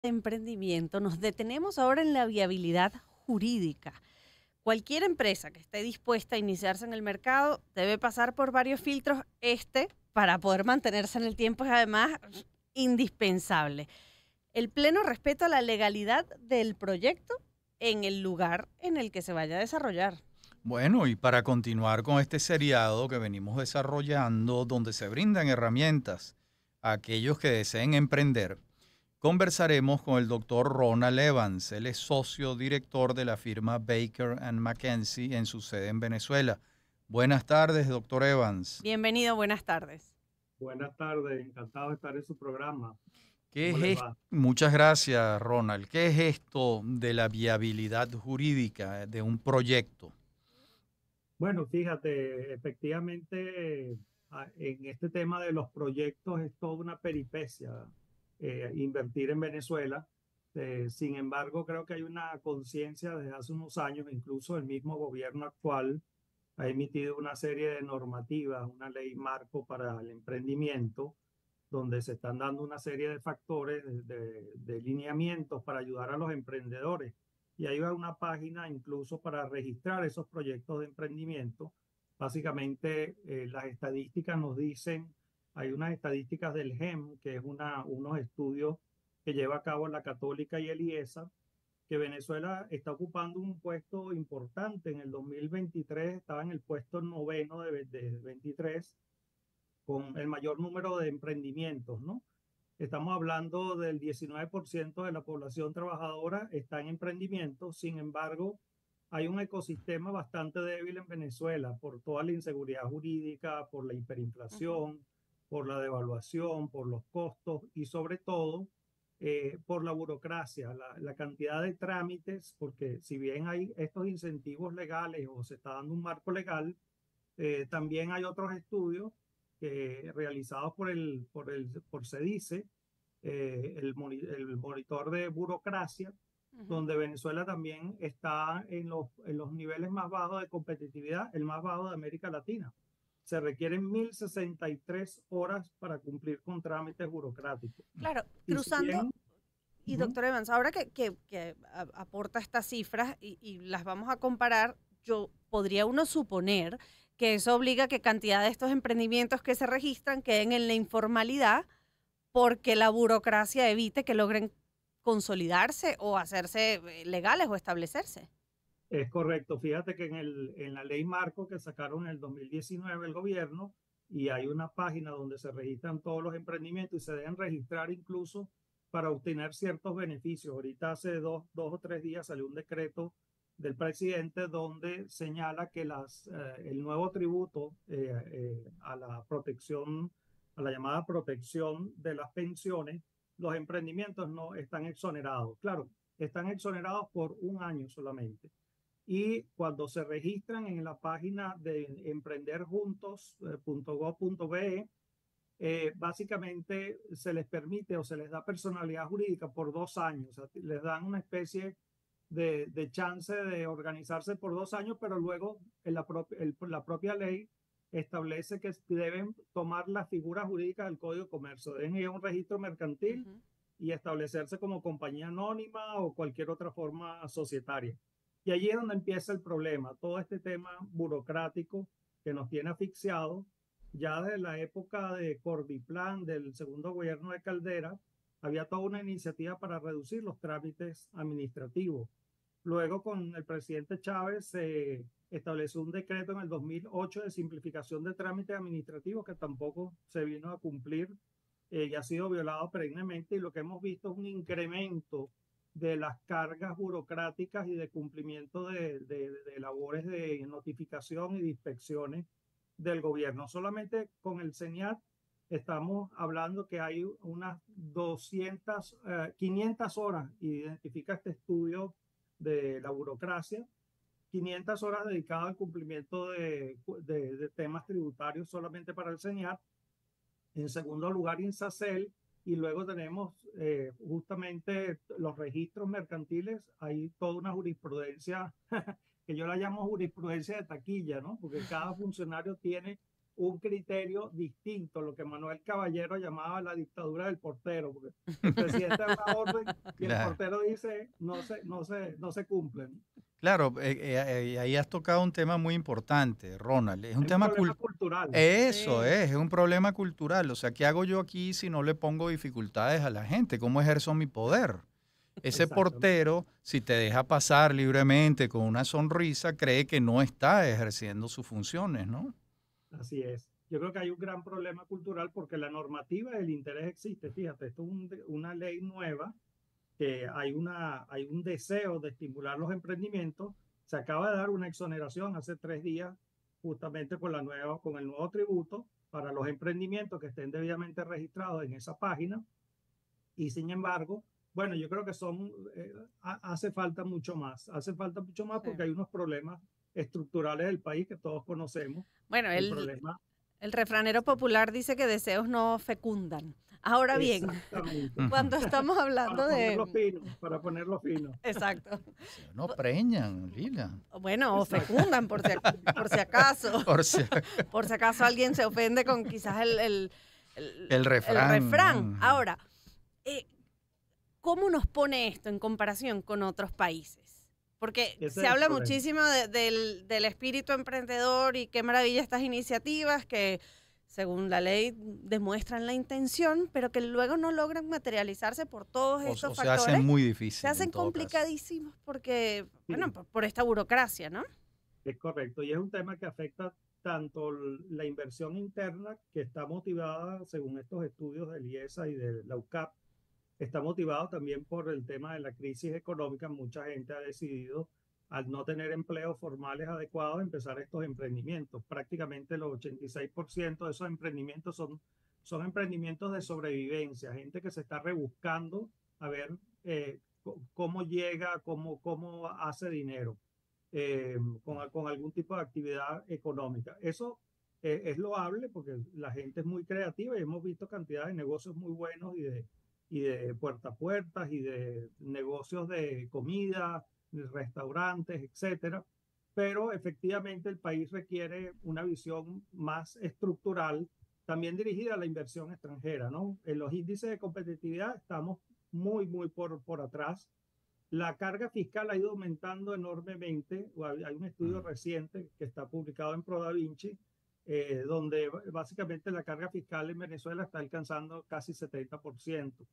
de emprendimiento, nos detenemos ahora en la viabilidad jurídica. Cualquier empresa que esté dispuesta a iniciarse en el mercado debe pasar por varios filtros. Para poder mantenerse en el tiempo, es además indispensable. El pleno respeto a la legalidad del proyecto en el lugar en el que se vaya a desarrollar. Bueno, y para continuar con este seriado que venimos desarrollando, donde se brindan herramientas a aquellos que deseen emprender, conversaremos con el doctor Ronald Evans. Él es socio director de la firma Baker McKenzie en su sede en Venezuela. Buenas tardes, doctor Evans. Bienvenido, buenas tardes. Buenas tardes, encantado de estar en su programa. ¿Qué ¿Cómo es les esto? va? Muchas gracias, Ronald. ¿Qué es esto de la viabilidad jurídica de un proyecto? Bueno, fíjate, efectivamente, en este tema de los proyectos es toda una peripecia invertir en Venezuela. Sin embargo, creo que hay una conciencia desde hace unos años, incluso el mismo gobierno actual ha emitido una serie de normativas, una ley marco para el emprendimiento, donde se están dando una serie de factores, de lineamientos para ayudar a los emprendedores. Y ahí va una página incluso para registrar esos proyectos de emprendimiento. Básicamente, las estadísticas nos dicen, hay unas estadísticas del GEM, que es unos estudios que lleva a cabo la Católica y el IESA, que Venezuela está ocupando un puesto importante. En el 2023 estaba en el puesto noveno de 23, con el mayor número de emprendimientos, ¿no? Estamos hablando del 19% de la población trabajadora está en emprendimiento. Sin embargo, hay un ecosistema bastante débil en Venezuela por toda la inseguridad jurídica, por la Ujú. hiperinflación, por la devaluación, por los costos y sobre todo por la burocracia, la cantidad de trámites, porque si bien hay estos incentivos legales o se está dando un marco legal, también hay otros estudios realizados por CEDICE, el monitor de burocracia, Ujú. donde Venezuela también está en los niveles más bajos de competitividad, el más bajo de América Latina. Se requieren 1.063 horas para cumplir con trámites burocráticos. Claro, Y si cruzando, bien, y ujú, doctor Evans, ahora que aporta estas cifras y las vamos a comparar, podría uno suponer que eso obliga a que cantidad de estos emprendimientos que se registran queden en la informalidad porque la burocracia evite que logren consolidarse o hacerse legales o establecerse. es correcto. Fíjate que en la ley marco que sacaron en el 2019 el gobierno, y hay una página donde se registran todos los emprendimientos y se deben registrar incluso para obtener ciertos beneficios. Ahorita hace dos o tres días salió un decreto del presidente donde señala que el nuevo tributo a la protección, a la llamada protección de las pensiones, los emprendimientos no están exonerados. Claro, están exonerados por un año solamente, y cuando se registran en la página de emprenderjuntos.gov.be, básicamente se les permite o se les da personalidad jurídica por 2 años. O sea, les dan una especie de chance de organizarse por 2 años, pero luego la propia ley establece que deben tomar la figura jurídica del Código de Comercio, deben ir a un registro mercantil Ujú. y establecerse como compañía anónima o cualquier otra forma societaria. Y allí es donde empieza el problema, todo este tema burocrático que nos tiene asfixiados. Ya desde la época de Cordiplan, del segundo gobierno de Caldera, había toda una iniciativa para reducir los trámites administrativos. Luego, con el presidente Chávez, se estableció un decreto en el 2008 de simplificación de trámites administrativos que tampoco se vino a cumplir, y ha sido violado perennemente. Y lo que hemos visto es un incremento de las cargas burocráticas y de cumplimiento de labores de notificación y de inspecciones del gobierno. Solamente con el CENIAT estamos hablando que hay unas 500 horas, identifica este estudio de la burocracia, 500 horas dedicadas al cumplimiento de temas tributarios solamente para el CENIAT. En segundo lugar, INSACEL, y luego tenemos justamente los registros mercantiles. Hay toda una jurisprudencia que yo la llamo jurisprudencia de taquilla, ¿no? Porque cada funcionario tiene un criterio distinto, lo que Manuel Caballero llamaba la dictadura del portero, porque el presidente da una orden y el Claro. portero dice no se cumplen. Claro, ahí has tocado un tema muy importante, Ronald. Es un Es un tema problema cultural. Eso Sí. es un problema cultural. O sea, ¿qué hago yo aquí si no le pongo dificultades a la gente? ¿Cómo ejerzo mi poder? Ese Exactamente. portero, si te deja pasar libremente con una sonrisa, cree que no está ejerciendo sus funciones, ¿no? Así es. Yo creo que hay un gran problema cultural porque la normativa del interés existe. Fíjate, esto es una ley nueva que hay un deseo de estimular los emprendimientos. Se acaba de dar una exoneración hace 3 días, justamente con con el nuevo tributo para los emprendimientos que estén debidamente registrados en esa página. Y sin embargo, bueno, yo creo que hace falta mucho más. Hace falta mucho más Sí. porque hay unos problemas estructurales del país que todos conocemos. Bueno, El problema, el refranero popular dice que deseos no fecundan. Ahora bien, exactamente. cuando estamos hablando Para ponerlo fino. Exacto. No preñan, Lila. Bueno, o Exacto. fecundan por si acaso. Por si- Por si acaso alguien se ofende con quizás El refrán. refrán. Ujú. Ahora, ¿cómo nos pone esto en comparación con otros países? Porque Ese se es el habla problema. muchísimo del espíritu emprendedor y qué maravilla estas iniciativas que, según la ley, demuestran la intención, pero que luego no logran materializarse por todos estos O se factores. hacen muy difíciles. Se hacen en todo caso. complicadísimos porque, Sí. bueno, por esta burocracia, ¿no? Es correcto. Y es un tema que afecta tanto la inversión interna, que está motivada, según estos estudios del IESA y de la UCAP, está motivado también por el tema de la crisis económica. Mucha gente ha decidido, al no tener empleos formales adecuados, empezar estos emprendimientos. Prácticamente el 86% de esos emprendimientos son emprendimientos de sobrevivencia, gente que se está rebuscando a ver cómo llega, cómo hace dinero con algún tipo de actividad económica. Eso es loable porque la gente es muy creativa y hemos visto cantidad de negocios muy buenos y de puerta a puertas y de negocios de comida, de restaurantes, etcétera. Pero efectivamente el país requiere una visión más estructural, también dirigida a la inversión extranjera, ¿no? En los índices de competitividad estamos muy por atrás. La carga fiscal ha ido aumentando enormemente. Hay un estudio reciente que está publicado en ProDaVinci, donde básicamente la carga fiscal en Venezuela está alcanzando casi 70%.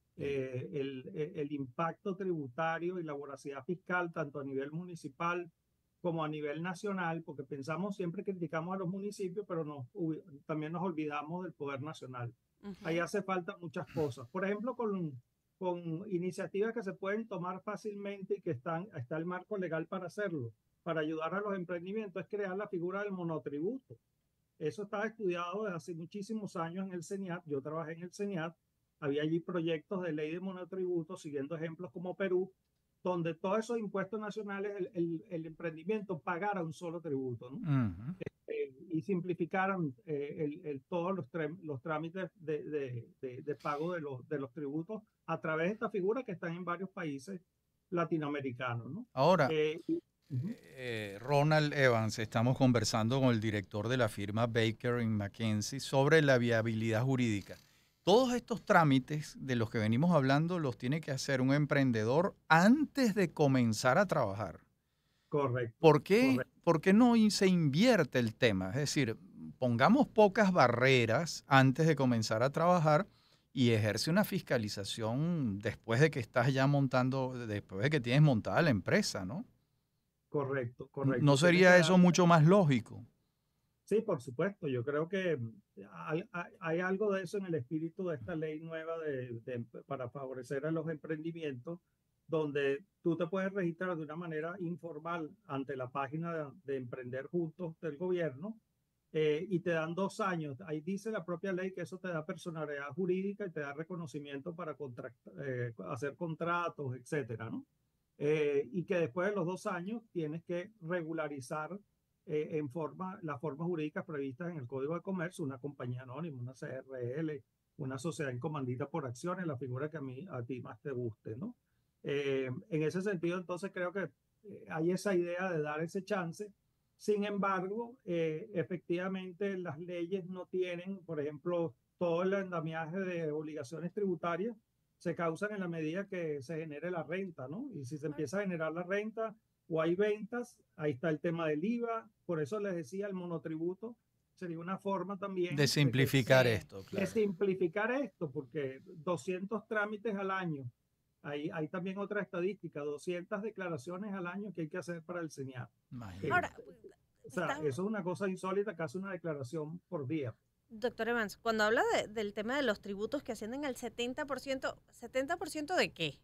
El impacto tributario y la voracidad fiscal, tanto a nivel municipal como a nivel nacional, porque pensamos, siempre criticamos a los municipios, pero también nos olvidamos del poder nacional. Ahí hace falta muchas cosas. Por ejemplo, con iniciativas que se pueden tomar fácilmente y que está el marco legal para hacerlo, para ayudar a los emprendimientos, es crear la figura del monotributo. Eso estaba estudiado desde hace muchísimos años en el CENIAT. Yo trabajé en el CENIAT. Había allí proyectos de ley de monotributo, siguiendo ejemplos como Perú, donde todos esos impuestos nacionales, el emprendimiento pagara un solo tributo, ¿no? Ujú. Y simplificaran todos los trámites de pago de los tributos a través de esta figura que están en varios países latinoamericanos, ¿no? Ahora, Ujú. Ronald Evans, estamos conversando con el director de la firma Baker McKenzie sobre la viabilidad jurídica. Todos estos trámites de los que venimos hablando los tiene que hacer un emprendedor antes de comenzar a trabajar. Correcto. ¿Por qué, Correcto. por qué no se invierte el tema? Es decir, pongamos pocas barreras antes de comenzar a trabajar y ejerce una fiscalización después de que estás ya montando, después de que tienes montada la empresa, ¿no? Correcto. ¿No sería eso mucho más lógico? Sí, por supuesto. Yo creo que hay algo de eso en el espíritu de esta ley nueva para favorecer a los emprendimientos, donde tú te puedes registrar de una manera informal ante la página de Emprender Juntos del gobierno y te dan 2 años. Ahí dice la propia ley que eso te da personalidad jurídica y te da reconocimiento para hacer contratos, etcétera, ¿no? Y que después de los 2 años tienes que regularizar las formas jurídicas previstas en el Código de Comercio, una compañía anónima, una CRL, una sociedad en comandita por acciones, la figura que a ti más te guste, ¿no? En ese sentido, entonces creo que hay esa idea de dar ese chance Sin embargo, efectivamente las leyes no tienen, por ejemplo, todo el andamiaje de obligaciones tributarias se causan en la medida que se genere la renta, ¿no? Y si se empieza a generar la renta o hay ventas, ahí está el tema del IVA. Por eso les decía, el monotributo sería una forma también de simplificar esto, de claro. simplificar esto, porque 200 trámites al año, hay también otra estadística, 200 declaraciones al año que hay que hacer para el SENIAT. Ahora, O sea, eso es una cosa insólita, casi una declaración por día. Doctor Evans, cuando habla del tema de los tributos que ascienden al 70%, ¿70% de qué?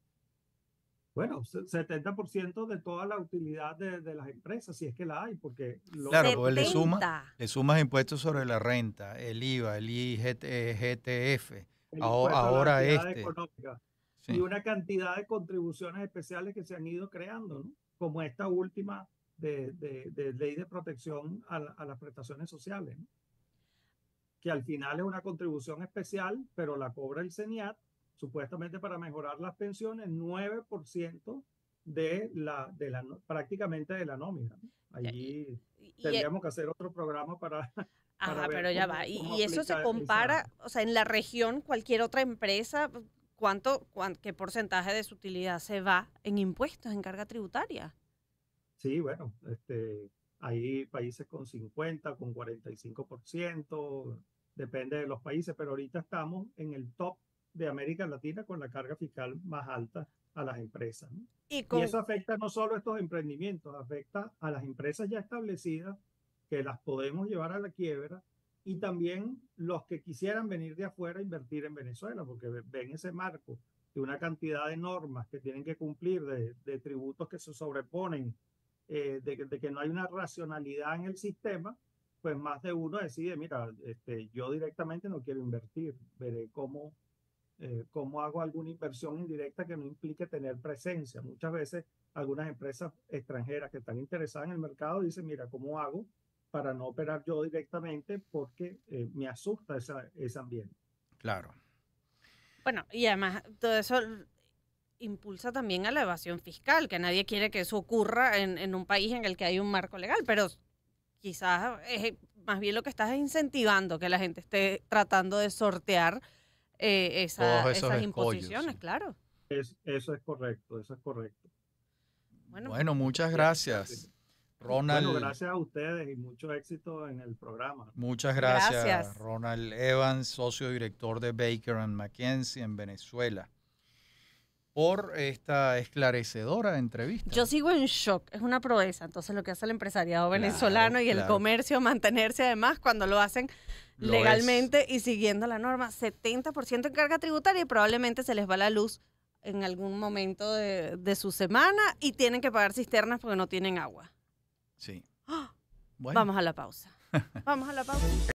Bueno, 70% de toda la utilidad de las empresas, si es que la hay, porque... Claro, pues le sumas impuestos sobre la renta, el IVA, el IGTF, ahora económica, sí. Y una cantidad de contribuciones especiales que se han ido creando, ¿no? Como esta última de ley de protección a las prestaciones sociales, ¿no? Que al final es una contribución especial, pero la cobra el SENIAT, supuestamente para mejorar las pensiones, 9% prácticamente de la nómina. Allí tendríamos que hacer otro programa para ver pero ya va. Y eso se compara, o sea, en la región, cualquier otra empresa, ¿qué porcentaje de su utilidad se va en impuestos, en carga tributaria? Sí, bueno, hay países con 50, con 45%, depende de los países, pero ahorita estamos en el top de América Latina con la carga fiscal más alta a las empresas, ¿no? Y eso afecta no solo a estos emprendimientos, afecta a las empresas ya establecidas que las podemos llevar a la quiebra y también los que quisieran venir de afuera a invertir en Venezuela, porque ven ese marco de una cantidad de normas que tienen que cumplir, de tributos que se sobreponen, de que no hay una racionalidad en el sistema, pues más de uno decide, mira, yo directamente no quiero invertir, veré cómo hago alguna inversión indirecta que no implique tener presencia. Muchas veces algunas empresas extranjeras que están interesadas en el mercado dicen, mira, ¿cómo hago para no operar yo directamente? Porque me asusta ese ambiente. Claro. Bueno, y además todo eso impulsa también a la evasión fiscal, que nadie quiere que eso ocurra en un país en el que hay un marco legal, pero quizás más bien lo que estás es incentivando que la gente esté tratando de sortear esas imposiciones, sí. Claro. Eso es correcto, eso es correcto. Bueno, muchas gracias, Ronald. Bueno, gracias a ustedes y mucho éxito en el programa. Muchas gracias. Ronald Evans, socio director de Baker & McKenzie en Venezuela, por esta esclarecedora entrevista. Yo sigo en shock, es una proeza. Entonces lo que hace el empresariado venezolano y el comercio, mantenerse además cuando lo hacen legalmente y siguiendo la norma, 70% en carga tributaria y probablemente se les va la luz en algún momento de su semana y tienen que pagar cisternas porque no tienen agua. Sí. Bueno. Vamos a la pausa. Vamos a la pausa.